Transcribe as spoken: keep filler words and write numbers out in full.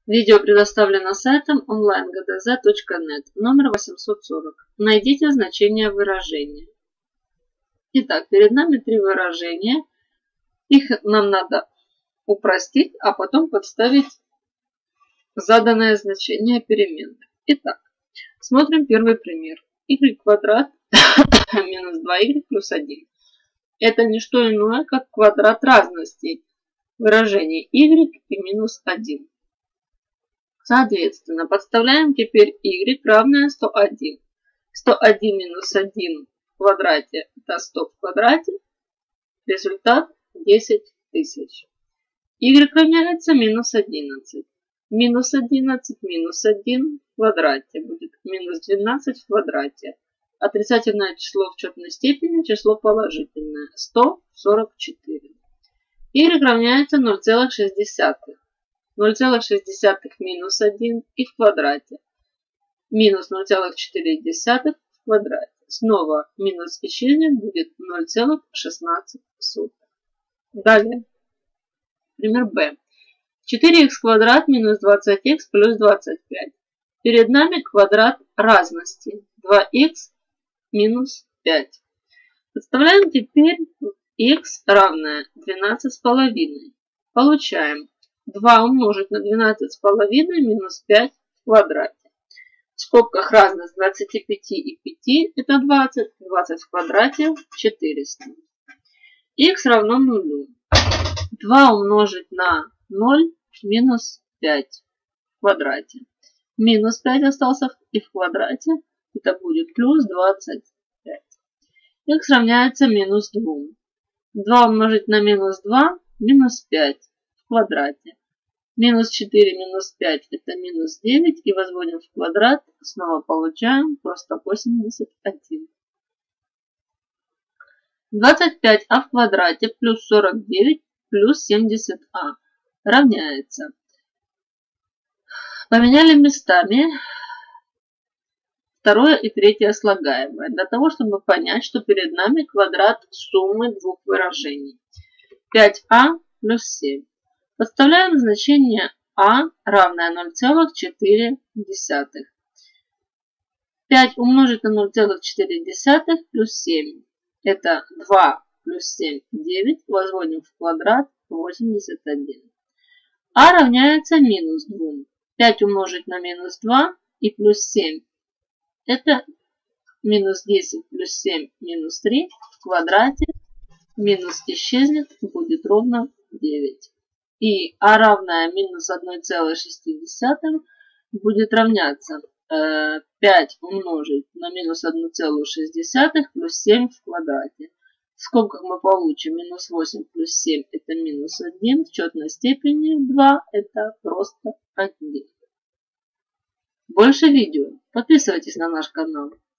Видео предоставлено сайтом онлайн гэ дэ зэ точка нет, номер восемьсот сорок. Найдите значение выражения. Итак, перед нами три выражения. Их нам надо упростить, а потом подставить заданное значение переменных. Итак, смотрим первый пример. Y квадрат минус два y плюс один. Это не что иное, как квадрат разности выражений y и минус один. Соответственно, подставляем теперь y равное сто один. сто один минус один в квадрате это сто в квадрате. Результат десять тысяч. Y равняется минус одиннадцать. Минус одиннадцать минус один в квадрате будет минус двенадцать в квадрате. Отрицательное число в четной степени, число положительное. сто сорок четыре. Y равняется ноль целых шесть десятых. ноль целых шесть десятых минус один и в квадрате. Минус ноль целых четыре десятых в квадрате. Снова минус исчезнет, будет ноль целых шестнадцать сотых. Далее. Пример Б. четыре икс квадрат минус двадцать икс плюс двадцать пять. Перед нами квадрат разности. два икс минус пять. Подставляем теперь х равное двенадцать с половиной. Получаем два умножить на двенадцать с половиной минус пять в квадрате. В скобках разность двадцати пяти и пяти это двадцать. двадцать в квадрате четыреста. Х равно нулю. два умножить на ноль минус пять в квадрате. Минус пять остался и в квадрате. Это будет плюс двадцать пять. Х равняется минус два. два умножить на минус два минус пять в квадрате. Минус четыре минус пять это минус девять. И возводим в квадрат. Снова получаем просто восемьдесят один. двадцать пять а в квадрате плюс сорок девять плюс семьдесят а равняется. Поменяли местами второе и третье слагаемое. Для того, чтобы понять, что перед нами квадрат суммы двух выражений. пять а плюс семь. Подставляем значение а равное ноль целых четыре десятых. пять умножить на ноль целых четыре десятых плюс семь. Это два плюс семь девять. Возводим в квадрат восемьдесят один. А равняется минус два. пять умножить на минус два и плюс семь. Это минус десять плюс семь минус три в квадрате. Минус исчезнет, будет ровно девять. И а равное минус одна целая шесть десятых будет равняться э, пять умножить на минус одна целая шесть десятых плюс семь в квадрате. В скобках мы получим минус восемь плюс семь это минус один. В четной степени два это просто один. Больше видео. Подписывайтесь на наш канал.